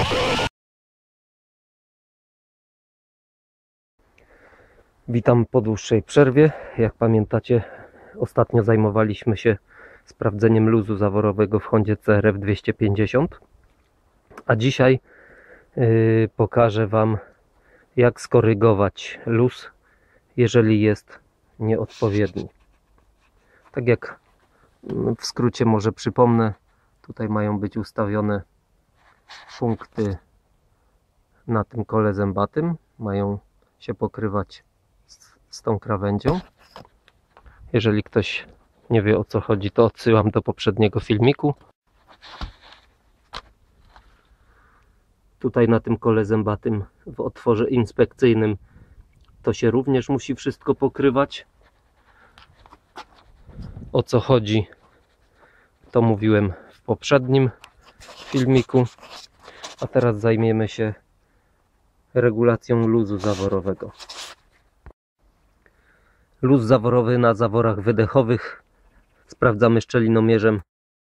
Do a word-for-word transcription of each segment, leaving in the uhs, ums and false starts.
Witam po dłuższej przerwie. Jak pamiętacie, ostatnio zajmowaliśmy się sprawdzeniem luzu zaworowego w Hondzie C R F dwieście pięćdziesiąt, a dzisiaj yy, pokażę Wam, jak skorygować luz, jeżeli jest nieodpowiedni. Tak jak w skrócie może przypomnę, tutaj mają być ustawione punkty na tym kole zębatym, mają się pokrywać z, z tą krawędzią. Jeżeli ktoś nie wie, o co chodzi, to odsyłam do poprzedniego filmiku. Tutaj na tym kole zębatym w otworze inspekcyjnym to się również musi wszystko pokrywać. O co chodzi, to mówiłem w poprzednim filmiku, a teraz zajmiemy się regulacją luzu zaworowego. Luz zaworowy na zaworach wydechowych sprawdzamy szczelinomierzem.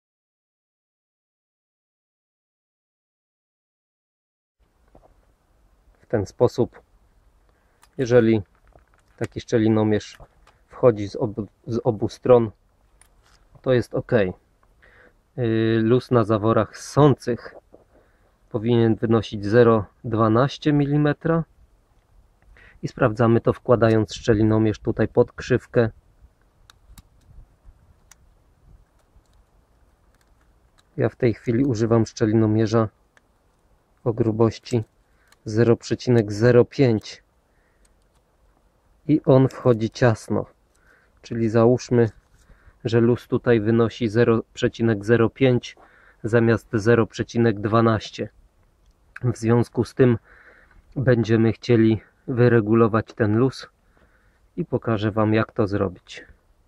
W ten sposób, jeżeli taki szczelinomierz wchodzi z obu, z obu stron, to jest ok. Luz na zaworach ssących powinien wynosić zero przecinek dwanaście milimetra i sprawdzamy to, wkładając szczelinomierz tutaj pod krzywkę. Ja w tej chwili używam szczelinomierza o grubości zero przecinek zero pięć i on wchodzi ciasno, czyli załóżmy, że luz tutaj wynosi zero przecinek zero pięć zamiast zero przecinek dwanaście. W związku z tym będziemy chcieli wyregulować ten luz i pokażę Wam, jak to zrobić.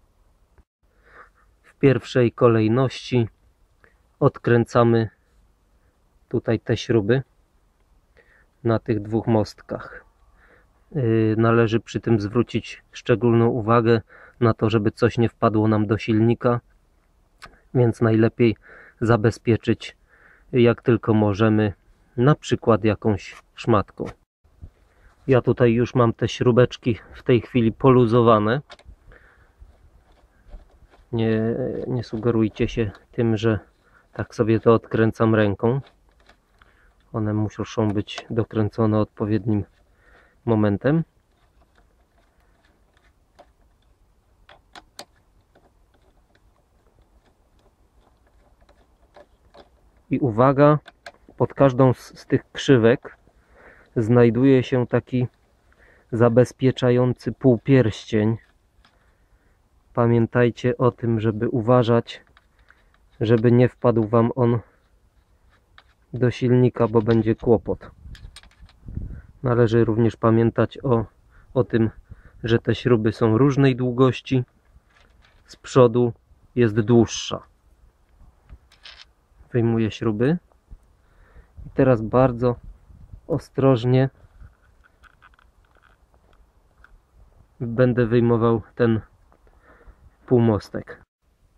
W pierwszej kolejności odkręcamy tutaj te śruby na tych dwóch mostkach. Należy przy tym zwrócić szczególną uwagę na to, żeby coś nie wpadło nam do silnika, więc najlepiej zabezpieczyć jak tylko możemy, na przykład jakąś szmatką. Ja tutaj już mam te śrubeczki w tej chwili poluzowane. Nie, nie sugerujcie się tym, że tak sobie to odkręcam ręką. One muszą być dokręcone odpowiednim momentem. I uwaga, pod każdą z, z tych krzywek znajduje się taki zabezpieczający półpierścień. Pamiętajcie o tym, żeby uważać, żeby nie wpadł Wam on do silnika, bo będzie kłopot. Należy również pamiętać o, o tym, że te śruby są różnej długości. Z przodu jest dłuższa. Wyjmuję śruby i teraz bardzo ostrożnie będę wyjmował ten półmostek.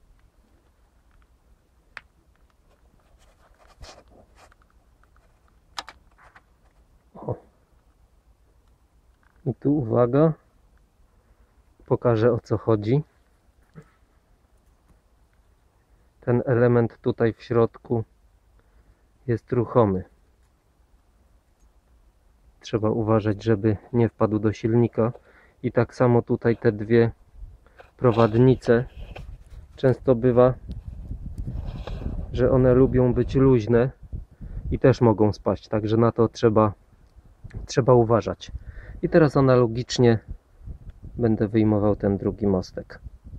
O. I tu uwaga, pokażę, o co chodzi. Ten element tutaj w środku jest ruchomy. Trzeba uważać, żeby nie wpadł do silnika. I tak samo tutaj te dwie prowadnice. Często bywa, że one lubią być luźne i też mogą spaść. Także na to trzeba, trzeba uważać. I teraz analogicznie będę wyjmował ten drugi mostek.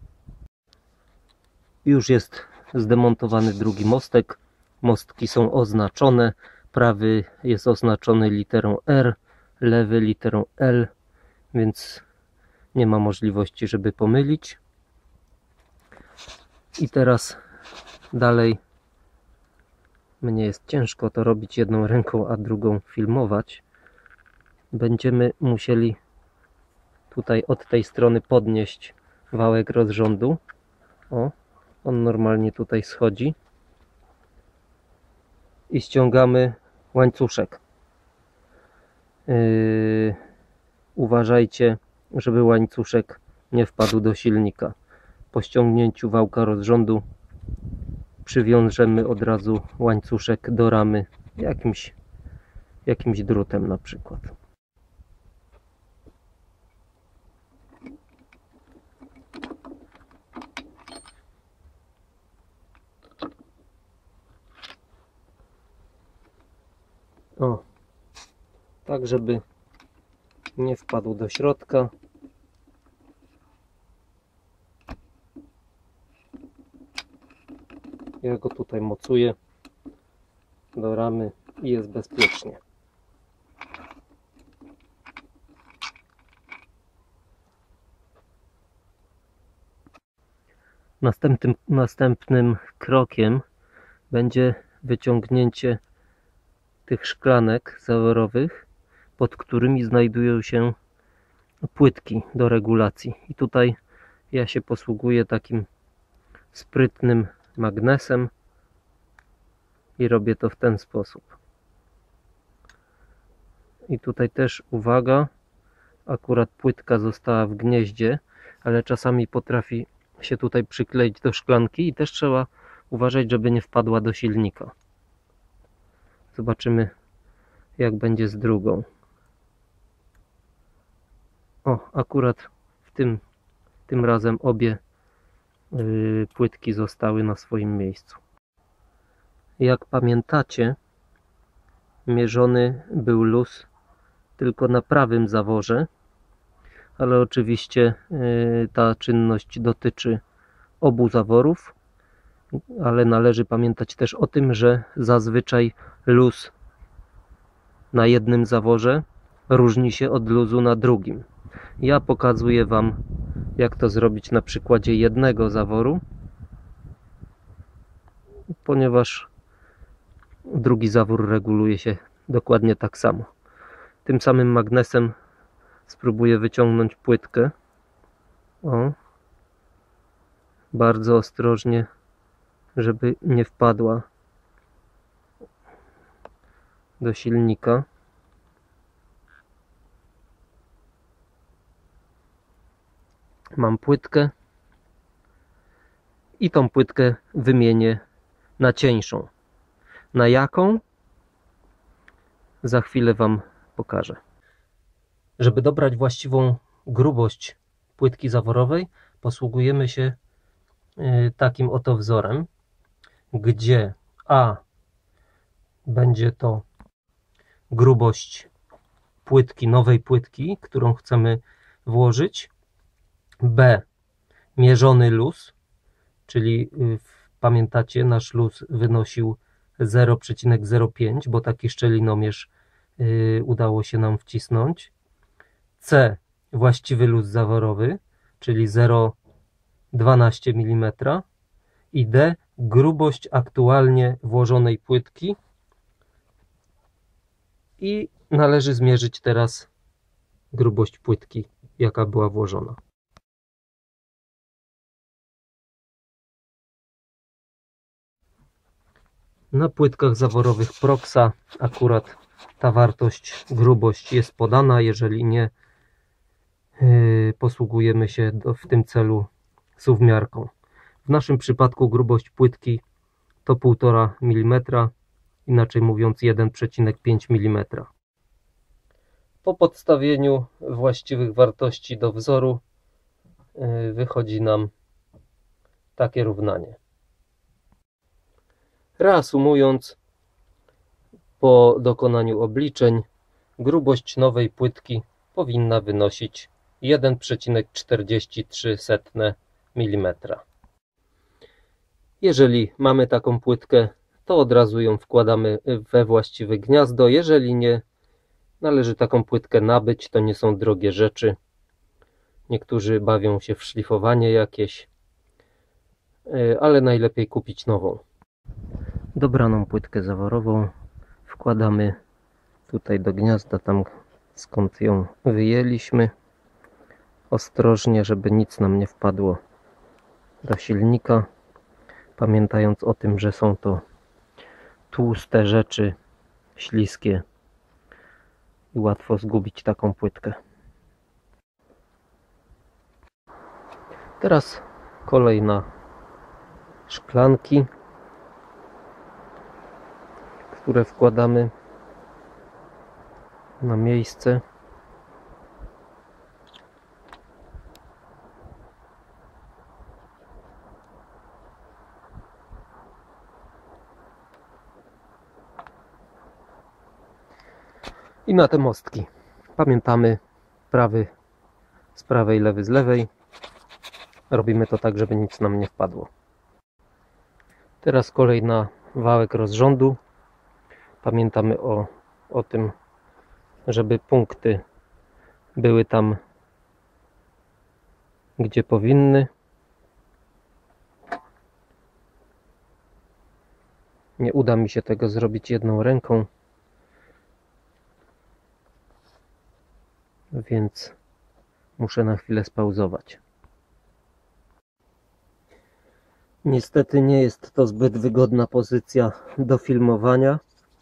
Już jest zdemontowany drugi mostek. Mostki są oznaczone. Prawy jest oznaczony literą R, lewy literą L, więc nie ma możliwości, żeby pomylić. I teraz dalej, mnie jest ciężko to robić jedną ręką, a drugą filmować. Będziemy musieli tutaj od tej strony podnieść wałek rozrządu. O, on normalnie tutaj schodzi. I ściągamy łańcuszek. Yy, uważajcie, żeby łańcuszek nie wpadł do silnika. Po ściągnięciu wałka rozrządu przywiążemy od razu łańcuszek do ramy jakimś, jakimś drutem na przykład. O, tak żeby nie wpadł do środka. Ja go tutaj mocuję do ramy i jest bezpiecznie. Następnym, następnym krokiem będzie wyciągnięcie tych szklanek zaworowych, pod którymi znajdują się płytki do regulacji. I tutaj ja się posługuję takim sprytnym magnesem i robię to w ten sposób. I tutaj też uwaga, akurat płytka została w gnieździe, ale czasami potrafi się tutaj przykleić do szklanki i też trzeba uważać, żeby nie wpadła do silnika. Zobaczymy, jak będzie z drugą. O, akurat w tym, tym razem obie yy, płytki zostały na swoim miejscu. Jak pamiętacie, mierzony był luz tylko na prawym zaworze, ale oczywiście yy, ta czynność dotyczy obu zaworów, ale należy pamiętać też o tym, że zazwyczaj luz na jednym zaworze różni się od luzu na drugim. Ja pokazuję Wam, jak to zrobić na przykładzie jednego zaworu, ponieważ drugi zawór reguluje się dokładnie tak samo. Tym samym magnesem spróbuję wyciągnąć płytkę. O, bardzo ostrożnie, żeby nie wpadła do silnika. Mam płytkę i tą płytkę wymienię na cieńszą. Na jaką? Za chwilę Wam pokażę. Żeby dobrać właściwą grubość płytki zaworowej, posługujemy się takim oto wzorem, gdzie A będzie to grubość płytki, nowej płytki, którą chcemy włożyć, B mierzony luz, czyli pamiętacie, nasz luz wynosił zero przecinek zero pięć, bo taki szczelinomierz yy, udało się nam wcisnąć, C właściwy luz zaworowy, czyli zero przecinek dwanaście milimetrów i D grubość aktualnie włożonej płytki. I należy zmierzyć teraz grubość płytki, jaka była włożona. Na płytkach zaworowych Proxa akurat ta wartość, grubość jest podana. Jeżeli nie, yy, posługujemy się do, w tym celu suwmiarką. W naszym przypadku grubość płytki to półtora milimetra, inaczej mówiąc jeden przecinek pięć milimetra. Po podstawieniu właściwych wartości do wzoru yy, wychodzi nam takie równanie. Reasumując, po dokonaniu obliczeń grubość nowej płytki powinna wynosić jeden przecinek czterdzieści trzy milimetra. Jeżeli mamy taką płytkę, to od razu ją wkładamy we właściwe gniazdo. Jeżeli nie, należy taką płytkę nabyć, to nie są drogie rzeczy. Niektórzy bawią się w szlifowanie jakieś, ale najlepiej kupić nową. Dobraną płytkę zaworową wkładamy tutaj do gniazda, tam skąd ją wyjęliśmy. Ostrożnie, żeby nic nam nie wpadło do silnika. Pamiętając o tym, że są to tłuste rzeczy śliskie i łatwo zgubić taką płytkę. Teraz kolej na szklanki, które wkładamy na miejsce. I na te mostki. Pamiętamy, prawy z prawej, lewy z lewej. Robimy to tak, żeby nic nam nie wpadło. Teraz kolej na wałek rozrządu. Pamiętamy o, o tym, żeby punkty były tam, gdzie powinny. Nie uda mi się tego zrobić jedną ręką, więc muszę na chwilę spauzować. Niestety nie jest to zbyt wygodna pozycja do filmowania.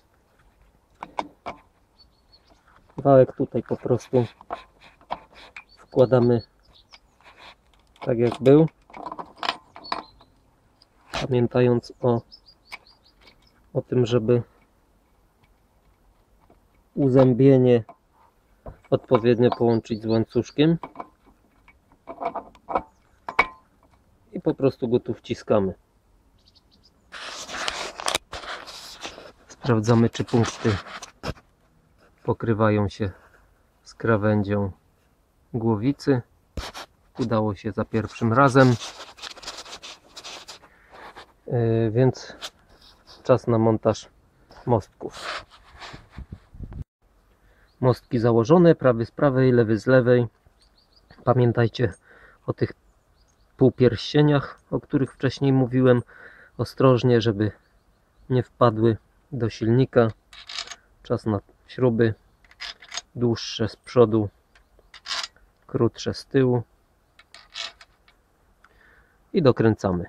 Wałek tutaj po prostu wkładamy tak jak był, pamiętając o, o tym, żeby uzębienie odpowiednio połączyć z łańcuszkiem i po prostu go tu wciskamy. Sprawdzamy, czy punkty pokrywają się z krawędzią głowicy. Udało się za pierwszym razem, yy, więc czas na montaż mostków. Mostki założone, prawy z prawej, lewy z lewej. Pamiętajcie o tych półpierścieniach, o których wcześniej mówiłem. Ostrożnie, żeby nie wpadły do silnika. Czas na śruby. Dłuższe z przodu, krótsze z tyłu. I dokręcamy.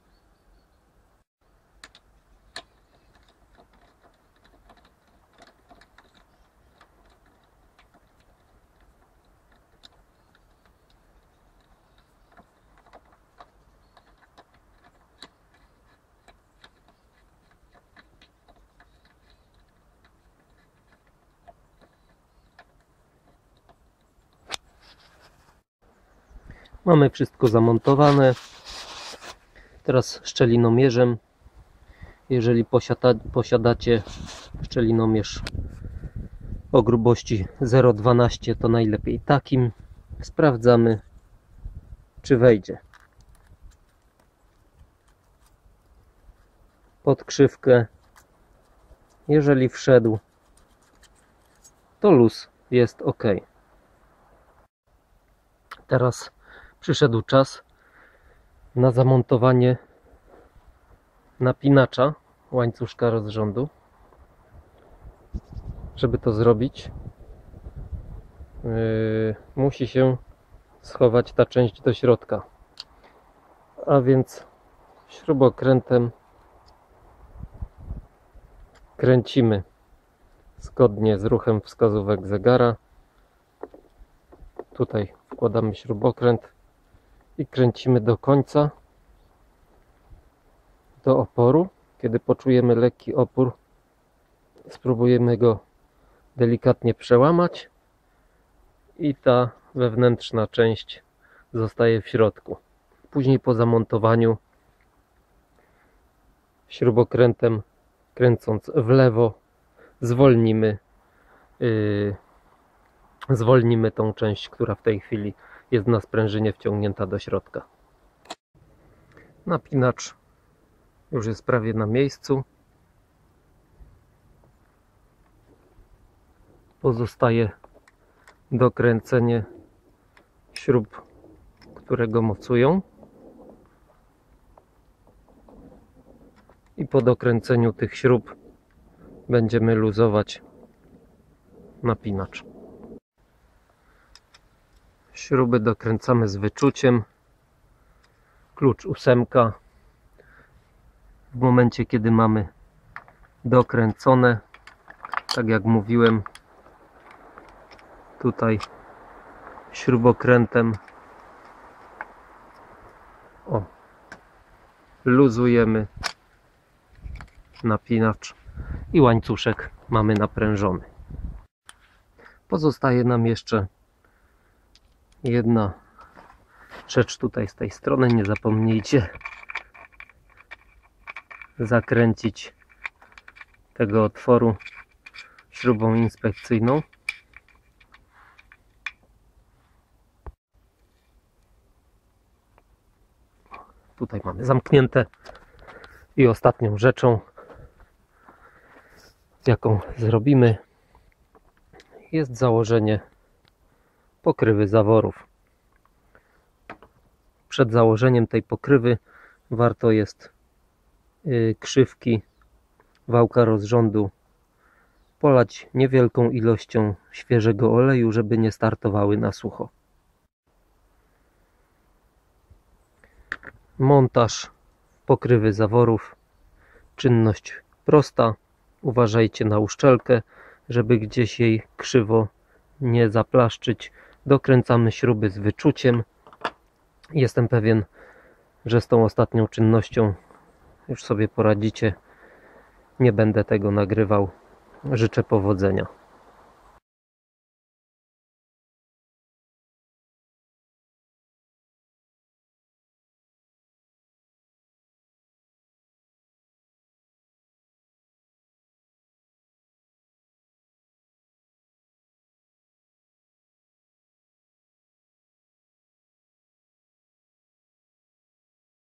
Mamy wszystko zamontowane. Teraz szczelinomierzem. Jeżeli posiada, posiadacie szczelinomierz o grubości zero przecinek dwanaście, to najlepiej takim. Sprawdzamy, czy wejdzie. Pod krzywkę. Jeżeli wszedł, to luz jest ok. Teraz przyszedł czas na zamontowanie napinacza łańcuszka rozrządu. Żeby to zrobić, yy, musi się schować ta część do środka. A więc śrubokrętem kręcimy zgodnie z ruchem wskazówek zegara. Tutaj wkładamy śrubokręt i kręcimy do końca, do oporu. Kiedy poczujemy lekki opór, spróbujemy go delikatnie przełamać i ta wewnętrzna część zostaje w środku. Później po zamontowaniu śrubokrętem, kręcąc w lewo, zwolnimy yy, zwolnimy tą część, która w tej chwili jest na sprężynie wciągnięta do środka. Napinacz już jest prawie na miejscu. Pozostaje dokręcenie śrub, które go mocują. I po dokręceniu tych śrub będziemy luzować napinacz. Śruby dokręcamy z wyczuciem. Klucz ósemka. W momencie, kiedy mamy dokręcone, Tak jak mówiłem, tutaj śrubokrętem o, luzujemy napinacz i łańcuszek mamy naprężony. Pozostaje nam jeszcze jedna rzecz tutaj z tej strony. Nie zapomnijcie zakręcić tego otworu śrubą inspekcyjną. Tutaj mamy zamknięte. I ostatnią rzeczą, jaką zrobimy, jest założenie pokrywy zaworów. Przed założeniem tej pokrywy warto jest krzywki wałka rozrządu polać niewielką ilością świeżego oleju, żeby nie startowały na sucho. Montaż pokrywy zaworów. Czynność prosta. Uważajcie na uszczelkę, żeby gdzieś jej krzywo nie zaplaszczyć. Dokręcamy śruby z wyczuciem. Jestem pewien, że z tą ostatnią czynnością już sobie poradzicie. Nie będę tego nagrywał. Życzę powodzenia.